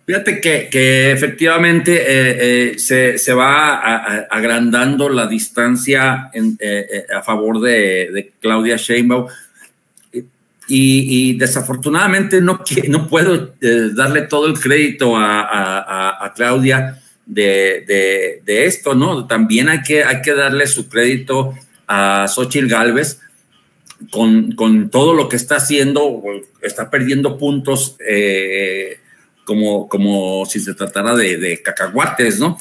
Fíjate que efectivamente se va agrandando la distancia a favor de Claudia Sheinbaum y desafortunadamente no puedo darle todo el crédito a Claudia de esto, ¿no? También hay que darle su crédito a Xóchitl Gálvez con todo lo que está haciendo. Está perdiendo puntos como si se tratara de cacahuates, ¿no?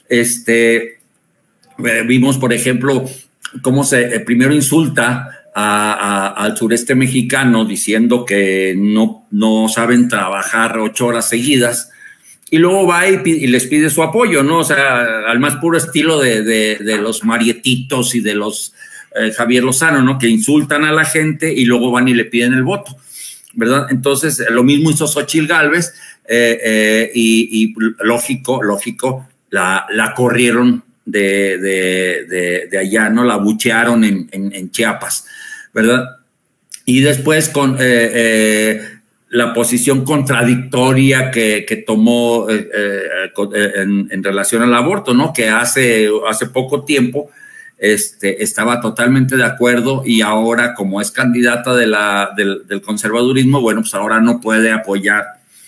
Vimos, por ejemplo, cómo primero insulta al sureste mexicano diciendo que no saben trabajar 8 horas seguidas, y luego va y les pide su apoyo, ¿no? O sea, al más puro estilo de los Marietitos y de los Javier Lozano, ¿no? Que insultan a la gente y luego van y le piden el voto, ¿verdad? Entonces, lo mismo hizo Xóchitl Gálvez, y lógico, la corrieron de allá, ¿no? La buchearon en Chiapas, ¿verdad? Y después con la posición contradictoria que tomó en relación al aborto, ¿no? Que hace poco tiempo estaba totalmente de acuerdo, y ahora, como es candidata del conservadurismo, bueno, pues ahora no puede apoyar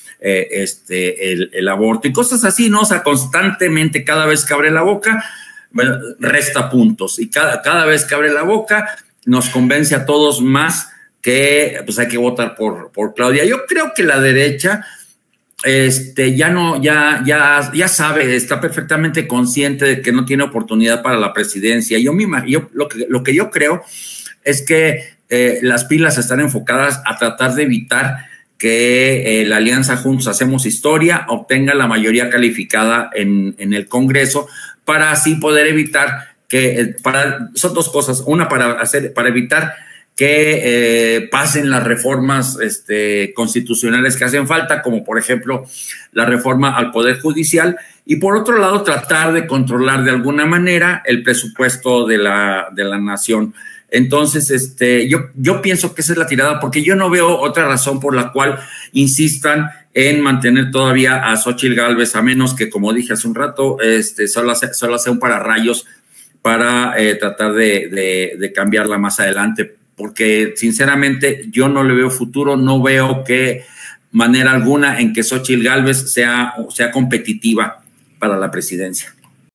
el aborto y cosas así, ¿no? O sea, constantemente, cada vez que abre la boca, bueno, resta puntos, y cada vez que abre la boca nos convence a todos más que pues hay que votar por Claudia. Yo creo que la derecha ya sabe, está perfectamente consciente de que no tiene oportunidad para la presidencia. Lo que yo creo es que las pilas están enfocadas a tratar de evitar que la alianza Juntos Hacemos Historia obtenga la mayoría calificada en el Congreso, para así poder evitar que, son dos cosas: una, para evitar que pasen las reformas constitucionales que hacen falta, como por ejemplo la reforma al Poder Judicial, y por otro lado tratar de controlar de alguna manera el presupuesto de la nación. Entonces, yo pienso que esa es la tirada, porque yo no veo otra razón por la cual insistan en mantener todavía a Xóchitl Gálvez, a menos que, como dije hace un rato, solo sea un pararrayos para tratar de cambiarla más adelante, porque sinceramente yo no le veo futuro, no veo que manera alguna en que Xóchitl Gálvez sea competitiva para la presidencia.